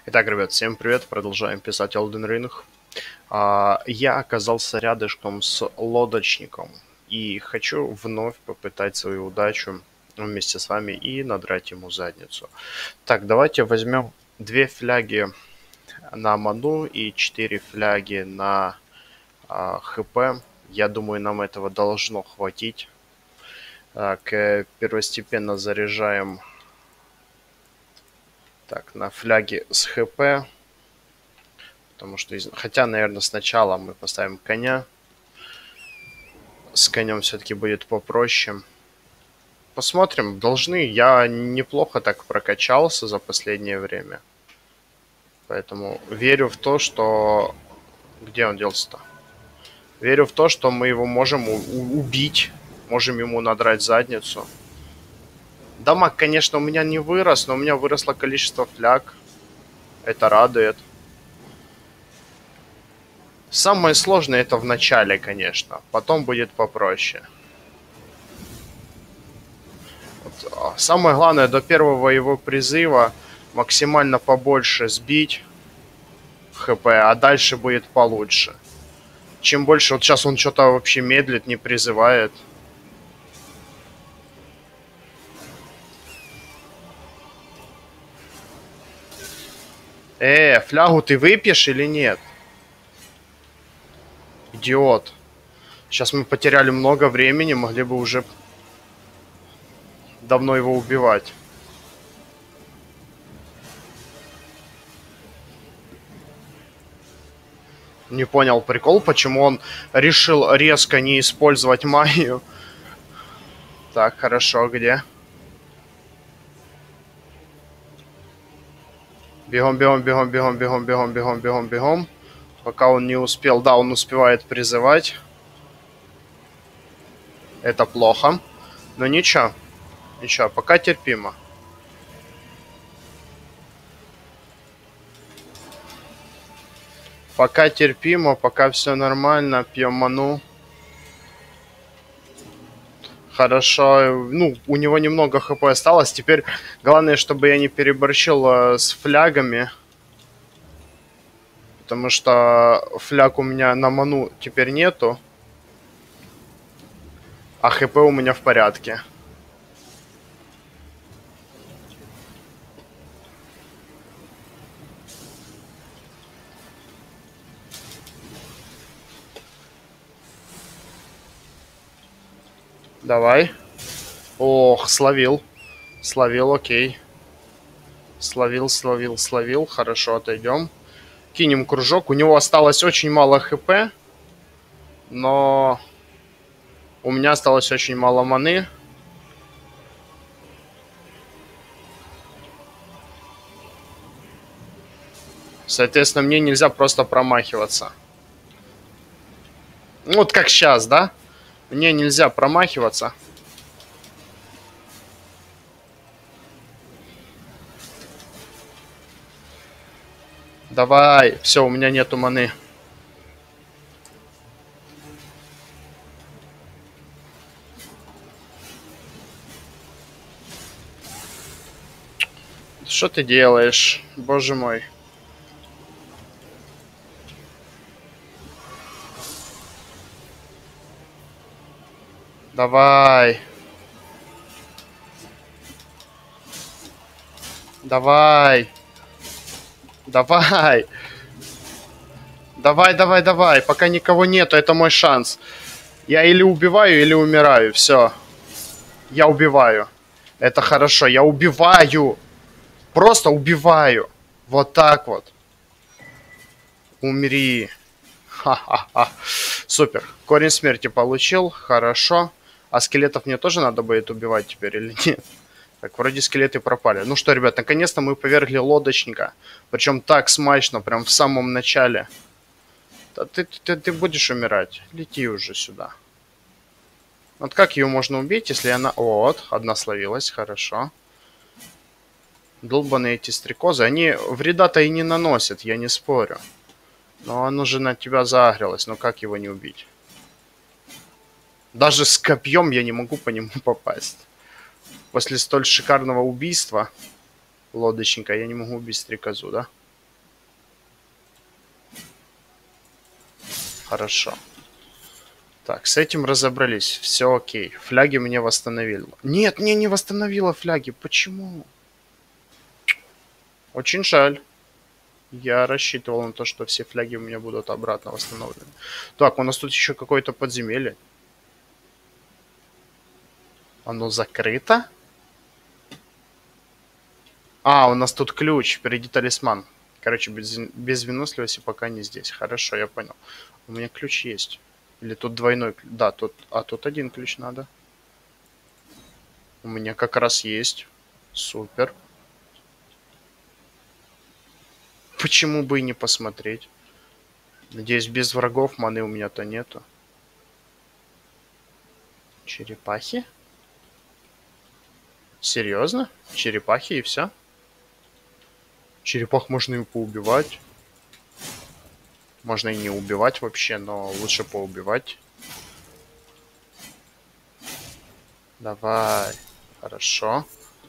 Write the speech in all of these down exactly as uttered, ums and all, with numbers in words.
Итак, ребят, всем привет, продолжаем писать Elden Ring. А, я оказался рядышком с лодочником и хочу вновь попытать свою удачу вместе с вами и надрать ему задницу. Так, давайте возьмем две фляги на ману и четыре фляги на а, хп. Я думаю, нам этого должно хватить. Так, первостепенно заряжаем так, на фляги с хп. Потому что, хотя, наверное, сначала мы поставим коня. С конем все-таки будет попроще. Посмотрим, должны. Я неплохо так прокачался за последнее время. Поэтому верю в то, что... Где он делся-то? Верю в то, что мы его можем убить. Можем ему надрать задницу. Дамаг, конечно, у меня не вырос, но у меня выросло количество фляг. Это радует. Самое сложное это в начале, конечно. Потом будет попроще. Вот. Самое главное, до первого его призыва максимально побольше сбить хп, а дальше будет получше. Чем больше... Вот сейчас он что-то вообще медлит, не призывает. Э, флягу ты выпьешь или нет? Идиот. Сейчас мы потеряли много времени, могли бы уже давно его убивать. Не понял прикол, почему он решил резко не использовать магию. Так, хорошо, где? Бегом, бегом, бегом, бегом, бегом, бегом, бегом, бегом, бегом. Пока он не успел. Да, он успевает призывать. Это плохо. Но ничего. Ничего, пока терпимо. Пока терпимо, пока все нормально. Пьем ману. Хорошо. Ну, у него немного хп осталось. Теперь главное, чтобы я не переборщил э, с флягами. Потому что фляг у меня на ману теперь нету. А хп у меня в порядке. Давай. Ох, словил. Словил, окей. Словил, словил, словил. Хорошо, отойдем. Кинем кружок. У него осталось очень мало хп. Но у меня осталось очень мало маны. Соответственно, мне нельзя просто промахиваться. Вот как сейчас, да? Мне нельзя промахиваться. Давай. Все, у меня нету маны. Что ты делаешь? Боже мой. Давай. Давай. Давай. Давай, давай, давай. Пока никого нету, это мой шанс. Я или убиваю, или умираю. Все. Я убиваю. Это хорошо. Я убиваю. Просто убиваю. Вот так вот. Умри. Ха-ха-ха. Супер. Корень смерти получил. Хорошо. А скелетов мне тоже надо будет убивать теперь или нет? Так, вроде скелеты пропали. Ну что, ребят, наконец-то мы повергли лодочника. Причем так смачно, прям в самом начале. Да ты, ты, ты будешь умирать. Лети уже сюда. Вот как ее можно убить, если она... Вот, одна словилась, хорошо. Долбаные эти стрекозы. Они вреда-то и не наносят, я не спорю. Но оно же на тебя заагрилось. Ну как его не убить? Даже с копьем я не могу по нему попасть. После столь шикарного убийства лодочника я не могу убить стрекозу, да? Хорошо. Так, с этим разобрались. Все окей. Фляги мне восстановили. Нет, мне не восстановила фляги. Почему? Очень жаль. Я рассчитывал на то, что все фляги у меня будут обратно восстановлены. Так, у нас тут еще какое-то подземелье. Оно закрыто? А, у нас тут ключ. Впереди талисман. Короче, без, без выносливости пока не здесь. Хорошо, я понял. У меня ключ есть. Или тут двойной ключ? Да, тут... А, тут один ключ надо. У меня как раз есть. Супер. Почему бы и не посмотреть? Надеюсь, без врагов маны у меня-то нету. Черепахи? Серьезно? Черепахи и все? Черепах можно и поубивать. Можно и не убивать вообще, но лучше поубивать. Давай. Хорошо.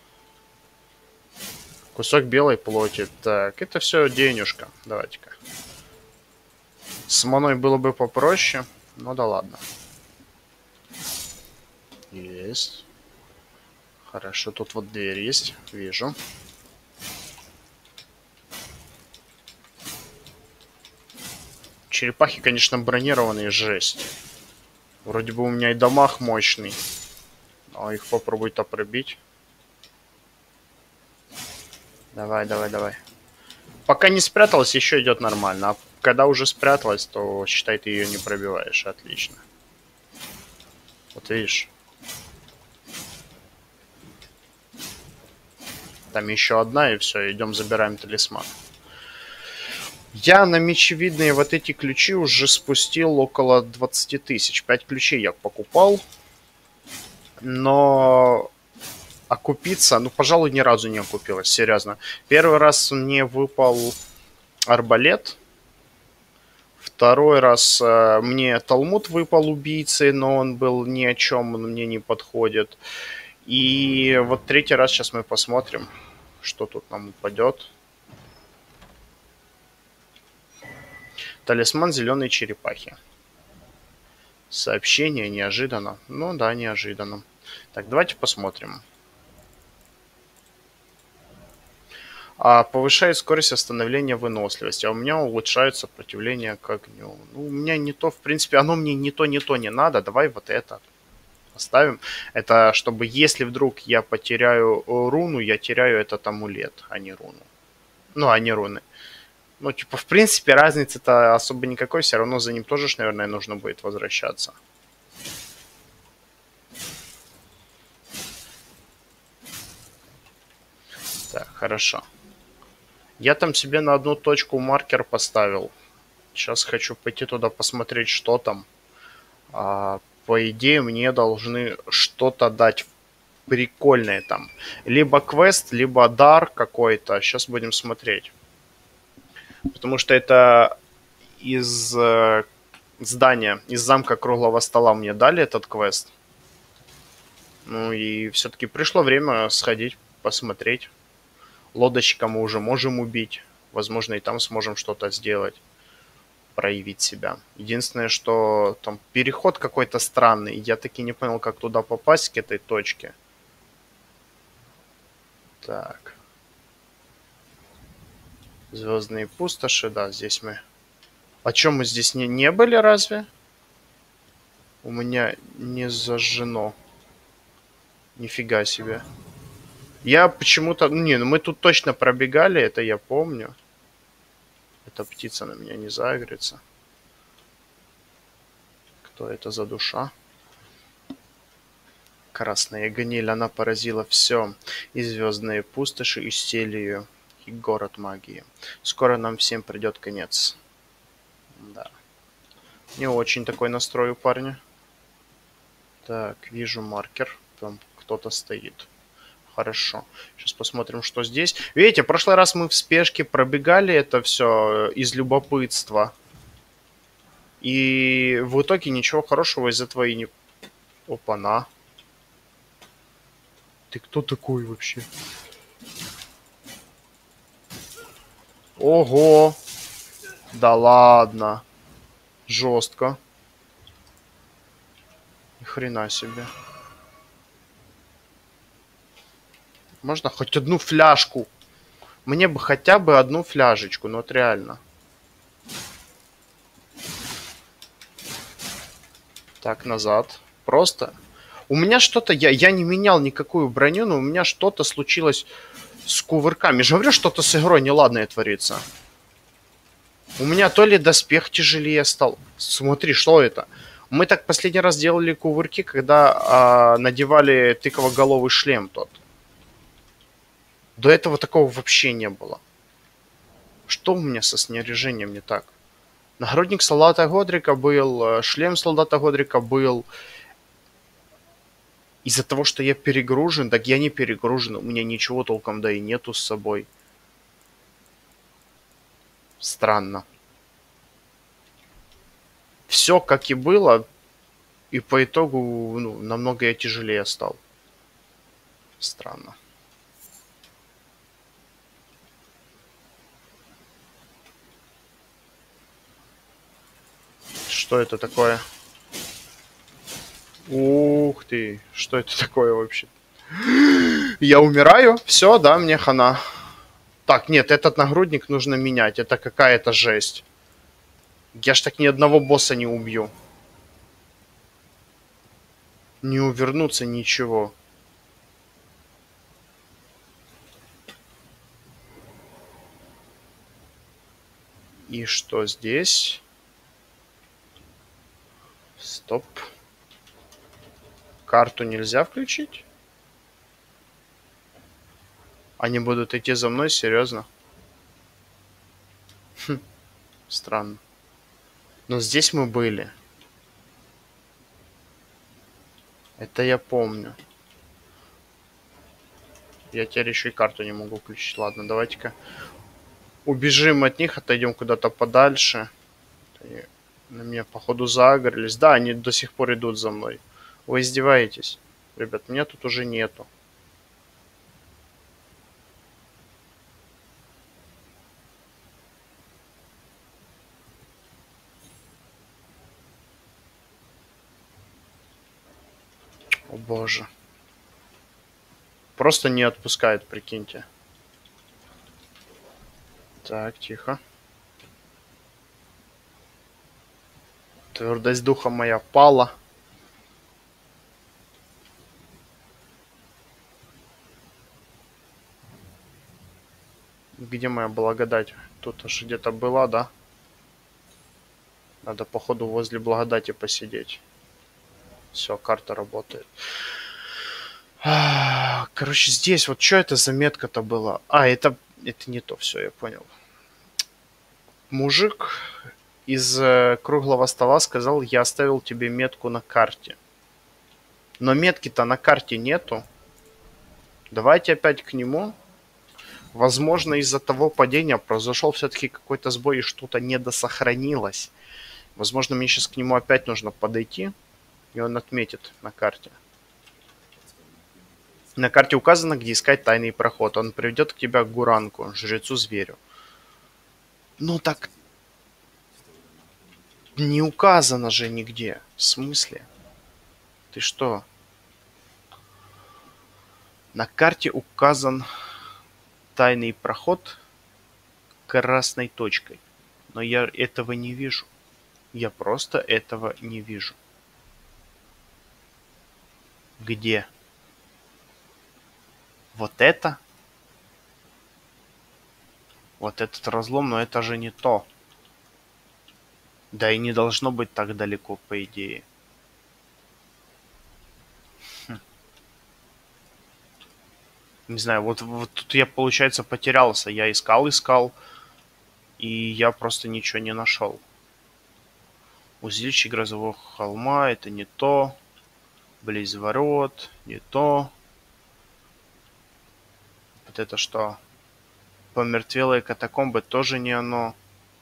Кусок белой плоти. Так, это все денежка. Давайте-ка. С маной было бы попроще, но да ладно. Есть. Хорошо, тут вот дверь есть. Вижу. Черепахи, конечно, бронированные, жесть. Вроде бы у меня и дамаг мощный. Но их попробуй-то пробить. Давай, давай, давай. Пока не спряталась, еще идет нормально. А когда уже спряталась, то, считай, ты ее не пробиваешь. Отлично. Вот видишь. Там еще одна, и все, идем забираем талисман. Я на мечевидные вот эти ключи уже спустил около двадцати тысяч. пять ключей я покупал. Но окупиться, ну, пожалуй, ни разу не окупилось, серьезно. Первый раз мне выпал арбалет. Второй раз э, мне Талмуд выпал убийцей, но он был ни о чем, он мне не подходит. И вот третий раз сейчас мы посмотрим, что тут нам упадет. Талисман зеленой черепахи. Сообщение неожиданно. Ну да, неожиданно. Так, давайте посмотрим. А, повышает скорость восстановления выносливости, а у меня улучшает сопротивление к огню. Ну, у меня не то, в принципе, оно мне не то, не то не надо. Давай вот это оставим. Это чтобы, если вдруг я потеряю руну, я теряю этот амулет, а не руну. Ну, а не руны. Ну, типа, в принципе, разницы-то особо никакой. Все равно за ним тоже, наверное, нужно будет возвращаться. Так, хорошо. Я там себе на одну точку маркер поставил. Сейчас хочу пойти туда посмотреть, что там. А, по идее, мне должны что-то дать прикольное там. Либо квест, либо дар какой-то. Сейчас будем смотреть. Потому что это из э, здания, из замка круглого стола мне дали этот квест. Ну и все-таки пришло время сходить, посмотреть. Лодочка мы уже можем убить. Возможно, и там сможем что-то сделать. Проявить себя. Единственное, что там переход какой-то странный. Я таки не понял, как туда попасть, к этой точке. Так. Звездные пустоши, да, здесь мы... А чё, мы здесь не, не были, разве? У меня не зажжено. Нифига себе. Я почему-то... Не, ну мы тут точно пробегали, это я помню. Эта птица на меня не загрится. Кто это за душа? Красная гниль, она поразила все. И звездные пустоши, и стелью, и город магии. Скоро нам всем придет конец. Да. Не очень такой настрой у парня. Так, вижу маркер. Там кто-то стоит. Хорошо. Сейчас посмотрим, что здесь. Видите, в прошлый раз мы в спешке пробегали это все из любопытства. И в итоге ничего хорошего из этого и не... Опа-на. Ты кто такой вообще? Ого! Да ладно. Жестко. Ни хрена себе. Можно хоть одну фляжку? Мне бы хотя бы одну фляжечку, ну вот реально. Так, назад. Просто. У меня что-то... Я, я не менял никакую броню, но у меня что-то случилось с кувырками. Я же говорю, что-то с игрой неладное творится. У меня то ли доспех тяжелее стал. Смотри, что это? Мы так последний раз делали кувырки, когда а, надевали тыковоголовый шлем тот. До этого такого вообще не было. Что у меня со снаряжением не так? Нагрудник солдата Годрика был, шлем солдата Годрика был. Из-за того, что я перегружен, так я не перегружен, у меня ничего толком да и нету с собой. Странно. Все как и было, и по итогу ну, намного я тяжелее стал. Странно. Что это такое? Ух ты, что это такое вообще? Я умираю? Все, да, мне хана. Так, нет, этот нагрудник нужно менять. Это какая-то жесть. Я ж так ни одного босса не убью. Не увернуться, ничего. И что здесь? Стоп. Карту нельзя включить? Они будут идти за мной, серьезно? Хм, странно. Но здесь мы были. Это я помню. Я теперь еще и карту не могу включить. Ладно, давайте-ка убежим от них, отойдем куда-то подальше. Они на меня, походу, загорелись. Да, они до сих пор идут за мной. Вы издеваетесь? Ребят, меня тут уже нету. О боже. Просто не отпускает, прикиньте. Так, тихо. Твердость духа моя пала. Где моя благодать? Тут аж где-то была, да? Надо, походу, возле благодати посидеть. Все, карта работает. Короче, здесь вот что это за метка-то была? А, это, это не то, все, я понял. Мужик из э, круглого стола сказал, я оставил тебе метку на карте. Но метки-то на карте нету. Давайте опять к нему. Возможно, из-за того падения произошел все-таки какой-то сбой и что-то недосохранилось. Возможно, мне сейчас к нему опять нужно подойти, и он отметит на карте. На карте указано, где искать тайный проход. Он приведет к тебя к Гуранку, жрецу-зверю. Ну так... Не указано же нигде. В смысле? Ты что? На карте указан тайный проход красной точкой. Но я этого не вижу. Я просто этого не вижу. Где? Вот это? Вот этот разлом, но это же не то. Да и не должно быть так далеко, по идее. Хм. Не знаю, вот, вот тут я, получается, потерялся. Я искал, искал, и я просто ничего не нашел. Узилище грозового холма, это не то. Близ ворот, не то. Вот это что? Помертвелые катакомбы тоже не оно.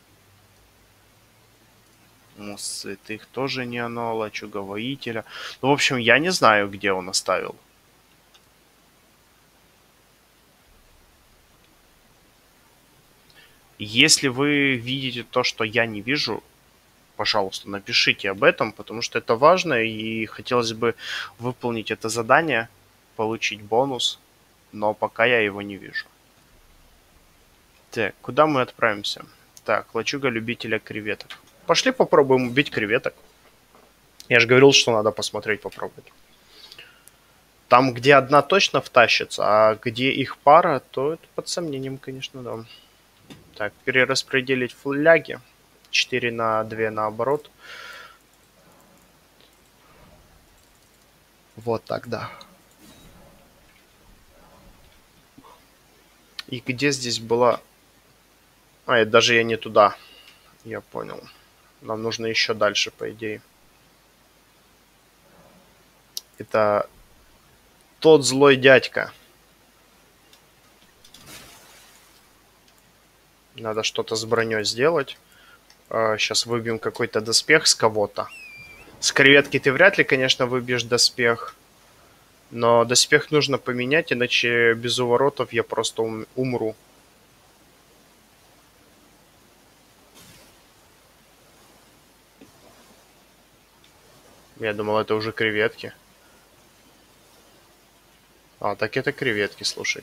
Мост святых тоже не оно. Лачуга воителя. Ну, в общем, я не знаю, где он оставил. Если вы видите то, что я не вижу, пожалуйста, напишите об этом, потому что это важно, и хотелось бы выполнить это задание, получить бонус, но пока я его не вижу. Так, куда мы отправимся? Так, лачуга любителя креветок. Пошли попробуем убить креветок. Я же говорил, что надо посмотреть, попробовать. Там, где одна точно втащится, а где их пара, то это под сомнением, конечно, да. Так, перераспределить фляги. четыре на два наоборот. Вот так, да. И где здесь была... А, это даже я не туда. Я понял. Нам нужно еще дальше, по идее. Это тот злой дядька. Надо что-то с броней сделать. Сейчас выбьем какой-то доспех с кого-то. С креветки ты вряд ли, конечно, выбьешь доспех. Но доспех нужно поменять, иначе без уворотов я просто ум умру. Я думал, это уже креветки. А, так это креветки, слушай.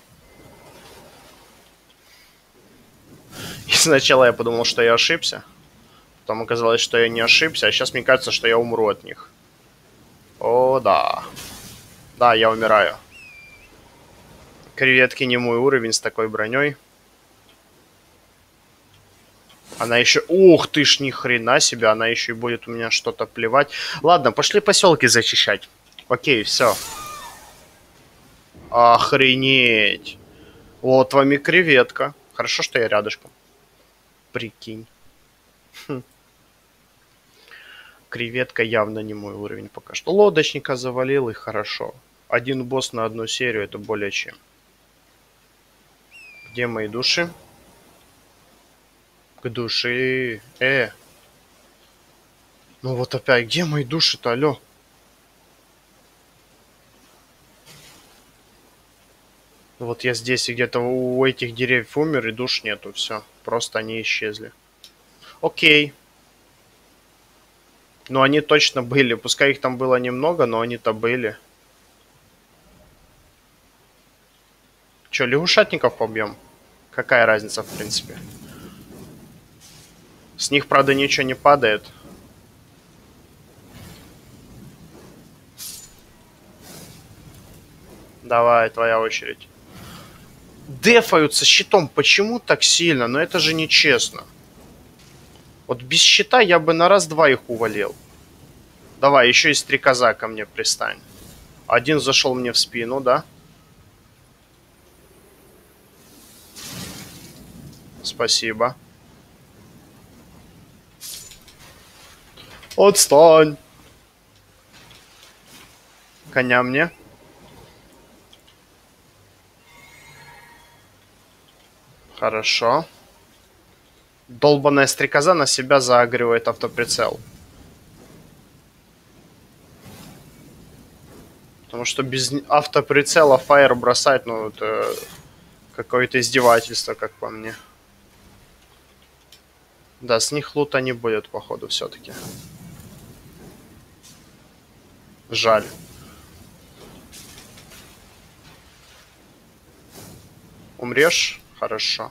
И сначала я подумал, что я ошибся. Потом оказалось, что я не ошибся, а сейчас мне кажется, что я умру от них. О, да. Да, я умираю. Креветки не мой уровень с такой броней. Она еще... Ух ты ж, ни хрена себе, она еще и будет у меня что-то плевать. Ладно, пошли поселки зачищать. Окей, все. Охренеть. Вот вам и креветка. Хорошо, что я рядышком. Прикинь. Хм. Креветка явно не мой уровень пока что. Лодочника завалил, и хорошо. Один босс на одну серию, это более чем. Где мои души? К души. Э. Ну вот опять, где мои души-то, алё? Вот я здесь, и где-то у этих деревьев умер, и душ нету, все. Просто они исчезли. Окей. Но они точно были. Пускай их там было немного, но они-то были. Че, лягушатников побьем? Какая разница, в принципе? С них, правда, ничего не падает. Давай, твоя очередь. Дефаются щитом. Почему так сильно? Но это же нечестно. Вот без щита я бы на раз-два их увалил. Давай, еще и стрекоза ко мне пристань. Один зашел мне в спину, да? Спасибо. Отстань. Коня мне. Хорошо. Долбаная стрекоза на себя заагривает автоприцел. Потому что без автоприцела фаер бросать, ну, это какое-то издевательство, как по мне. Да, с них лута не будет, походу, все-таки. Жаль. Умрешь? Хорошо.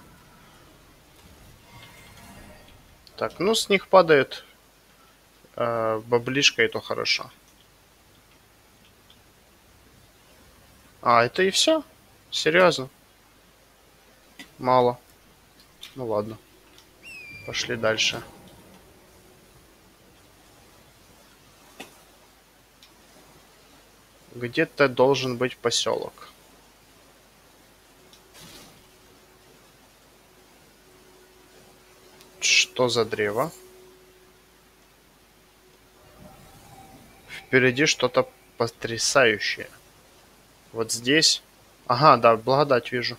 Так, ну с них падает э, баблишка, и то хорошо. А, это и все? Серьезно? Мало. Ну ладно. Пошли дальше. Где-то должен быть поселок. Что за древо? Впереди что-то потрясающее. Вот здесь. Ага, да, благодать вижу.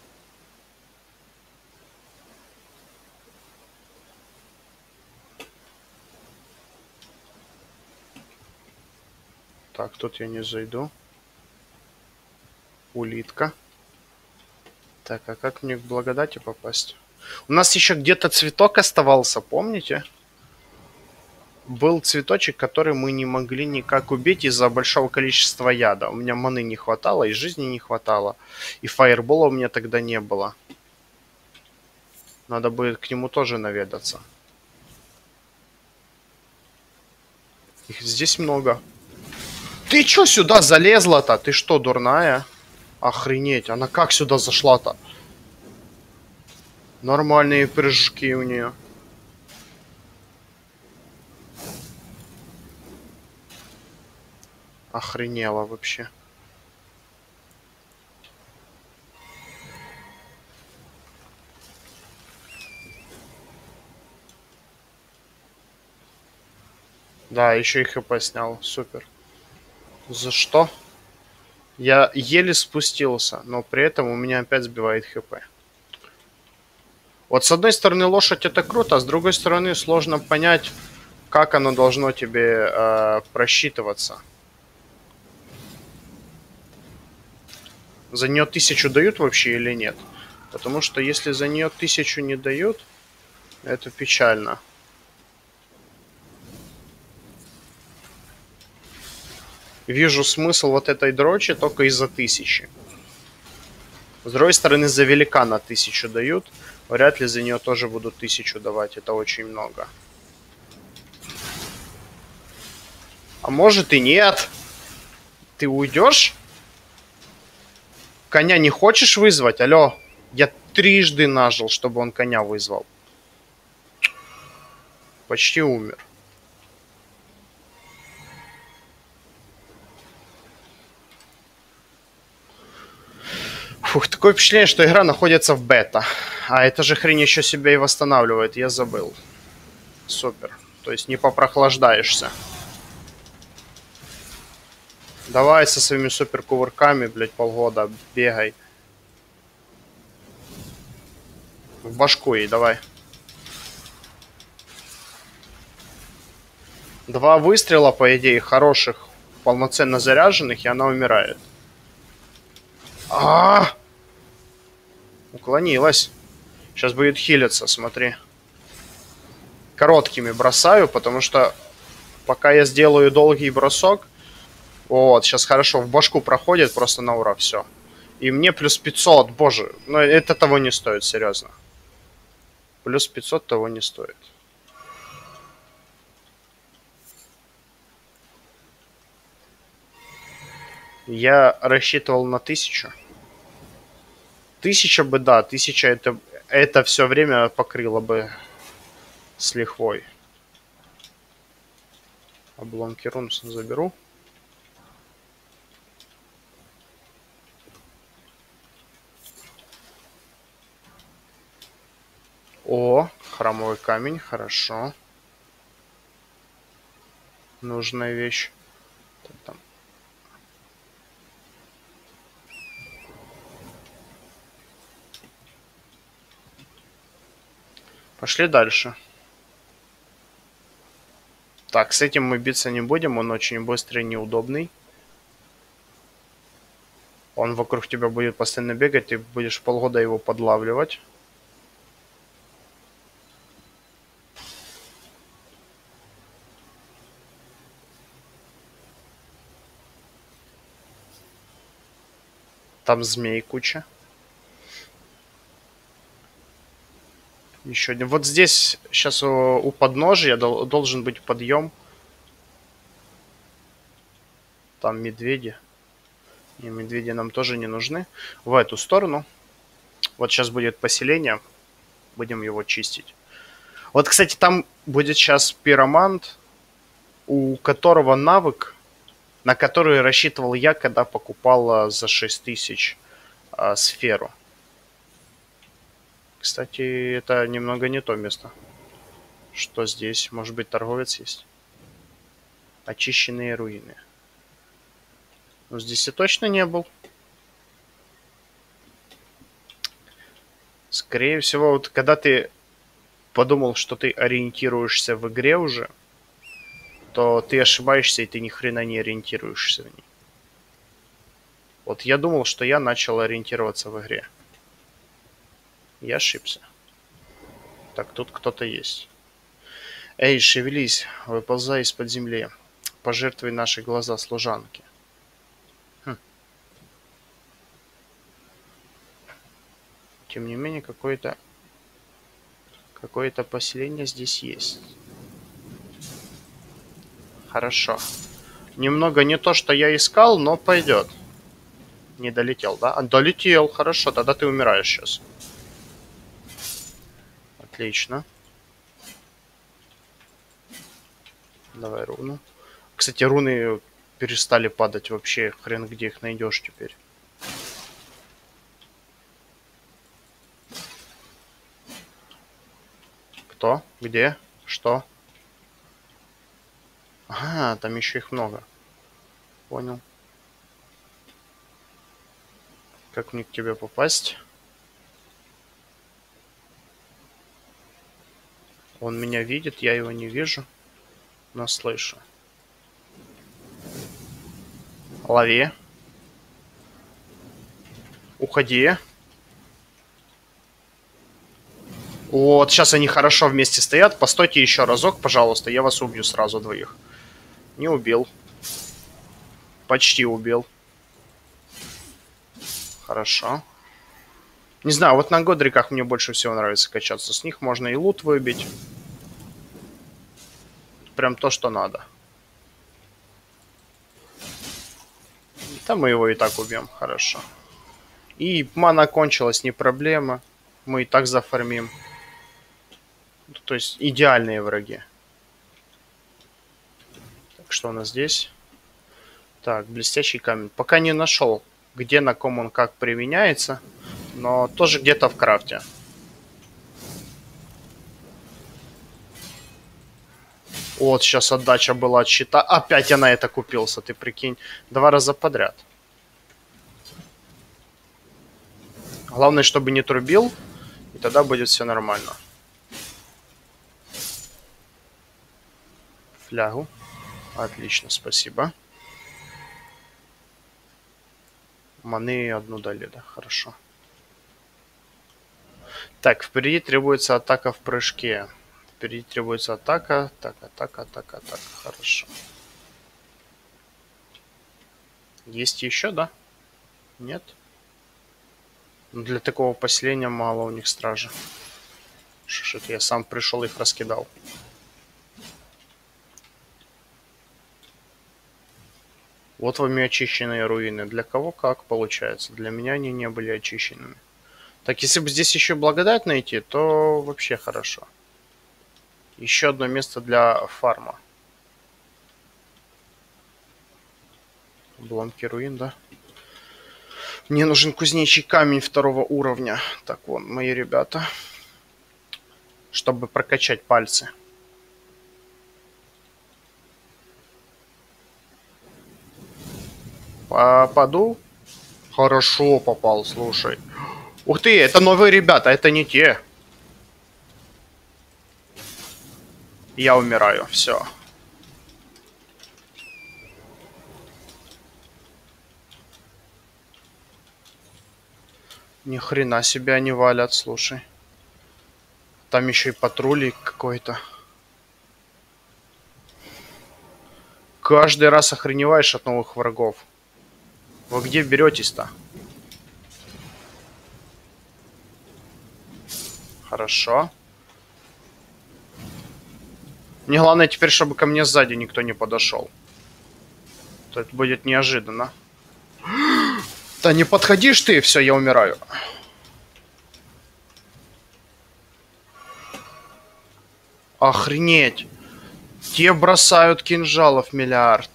Так, тут я не зайду. Улитка. Так, а как мне к благодати попасть? У нас еще где-то цветок оставался, помните? был цветочек, который мы не могли никак убить из-за большого количества яда. У меня маны не хватало, и жизни не хватало. И фаербола у меня тогда не было. Надо будет к нему тоже наведаться. Их здесь много. Ты чё сюда залезла-то? Ты что, дурная? Охренеть, она как сюда зашла-то? Нормальные прыжки у нее. Охренела вообще. Да, еще и хп снял. Супер. За что? Я еле спустился, но при этом у меня опять сбивает хп. Вот с одной стороны лошадь это круто, а с другой стороны сложно понять, как оно должно тебе э, просчитываться. За нее тысячу дают вообще или нет? Потому что если за нее тысячу не дают, это печально. Вижу смысл вот этой дрочи только из-за тысячи. С другой стороны, за великана тысячу дают. Вряд ли за нее тоже будут тысячу давать. Это очень много. А может и нет. Ты уйдешь? Коня не хочешь вызвать? Алло. Я трижды нажил, чтобы он коня вызвал. Почти умер. Фух, такое впечатление, что игра находится в бета. А эта же хрень еще себя и восстанавливает. Я забыл. Супер. То есть не попрохлаждаешься. Давай со своими супер кувырками, блять, полгода бегай. В башку ей, давай. Два выстрела, по идее, хороших, полноценно заряженных, и она умирает. А, -а, -а! Уклонилась. Сейчас будет хилиться, смотри. Короткими бросаю, потому что пока я сделаю долгий бросок... Вот, сейчас хорошо, в башку проходит просто на ура, все. И мне плюс пятьсот, боже, ну это того не стоит, серьезно. Плюс пятьсот того не стоит. Я рассчитывал на тысячу. Тысяча бы, да, тысяча это, это все время покрыло бы с лихвой. Обломки рун заберу. О, храмовый камень, хорошо. Нужная вещь. Там. Пошли дальше. Так, с этим мы биться не будем, он очень быстрый и неудобный. Он вокруг тебя будет постоянно бегать, ты будешь полгода его подлавливать. Там змей куча. Еще один. Вот здесь сейчас у, у подножия дол, должен быть подъем. Там медведи. И медведи нам тоже не нужны. В эту сторону. Вот сейчас будет поселение. Будем его чистить. Вот, кстати, там будет сейчас пиромант, у которого навык, на который рассчитывал я, когда покупал за шесть тысяч а, сферу. Кстати, это немного не то место. Что здесь? Может быть, торговец есть? Очищенные руины. Ну, здесь я точно не был. Скорее всего, вот когда ты подумал, что ты ориентируешься в игре уже, то ты ошибаешься, и ты ни хрена не ориентируешься в ней. Вот я думал, что я начал ориентироваться в игре. Я ошибся. Так, тут кто-то есть. Эй, шевелись, выползай из-под земли. Пожертвуй наши глаза служанки. Хм. Тем не менее, какое-то какое-то поселение здесь есть. Хорошо. Немного не то, что я искал, но пойдет. Не долетел, да? А, долетел, хорошо, тогда ты умираешь сейчас. Отлично. Давай руну. Кстати, руны перестали падать вообще. Хрен где их найдешь теперь. Кто? Где? Что? Ага, там еще их много. Понял. Как мне к тебе попасть? Он меня видит, я его не вижу, но слышу. Лови. Уходи. Вот, сейчас они хорошо вместе стоят. Постойте еще разок, пожалуйста. Я вас убью сразу двоих. Не убил. Почти убил. Хорошо. Не знаю, вот на Годриках мне больше всего нравится качаться. С них можно и лут выбить. Прям то, что надо. Да мы его и так убьем. Хорошо. И мана кончилась, не проблема. Мы и так зафармим. То есть идеальные враги. Так, что у нас здесь? Так, блестящий камень. Пока не нашел, где на ком он как применяется. Но тоже где-то в крафте. Вот, сейчас отдача была от щита. Опять я на это купился, ты прикинь. Два раза подряд. Главное, чтобы не трубил. И тогда будет все нормально. Флягу. Отлично, спасибо. Маны одну дали, да, хорошо. Так, впереди требуется атака в прыжке. Впереди требуется атака. Так, атака, атака, атака. Хорошо. Есть еще, да? Нет? Но для такого поселения мало у них стражи. Шишит, я сам пришел, их раскидал. Вот вам и очищенные руины. Для кого как получается? Для меня они не были очищенными. Так, если бы здесь еще благодать найти, то вообще хорошо. Еще одно место для фарма. Обломки руин, да? Мне нужен кузнечий камень второго уровня. Так, вон, мои ребята. Чтобы прокачать пальцы. Попаду? Хорошо попал, слушай. Ух ты, это новые ребята, это не те. Я умираю, все. Ни хрена себе они валят, слушай. Там еще и патруль какой-то. Каждый раз охреневаешь от новых врагов. Вы где беретесь-то? Хорошо. Мне главное теперь, чтобы ко мне сзади никто не подошел. То это будет неожиданно. Да не подходишь ты, все, я умираю. Охренеть. Те бросают кинжалов миллиард.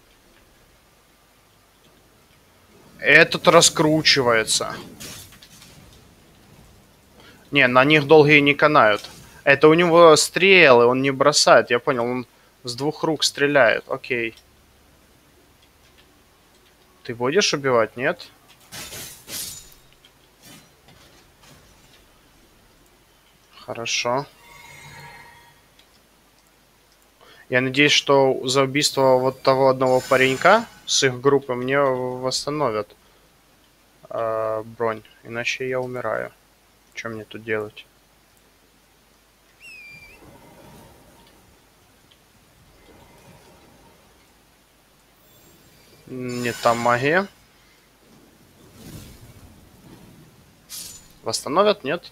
Этот раскручивается. Не, на них долгие не канают. Это у него стрелы, он не бросает, я понял, он с двух рук стреляет, окей. Ты будешь убивать, нет? Хорошо. Я надеюсь, что за убийство вот того одного паренька с их группы мне восстановят э, бронь, иначе я умираю. Что мне тут делать? Не та магия. Восстановят? Нет?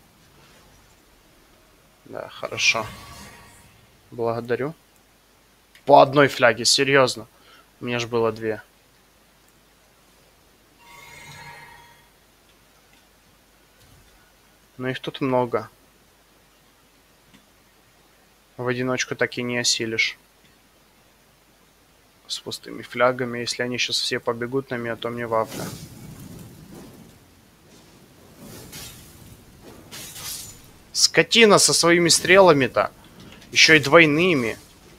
Да, хорошо. Благодарю. По одной фляге, серьезно. У меня же было две. Но их тут много. В одиночку так и не осилишь. С пустыми флягами. Если они сейчас все побегут на меня, то мне вафля. Скотина со своими стрелами-то. Еще и двойными.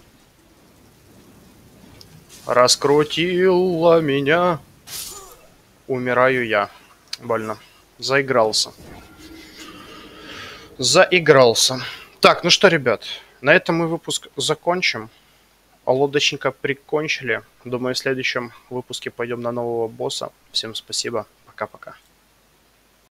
Раскрутила меня. Умираю я. Больно. Заигрался. Заигрался. Так, ну что, ребят. На этом мы выпуск закончим. Лодочника прикончили. Думаю, в следующем выпуске пойдем на нового босса. Всем спасибо. Пока-пока.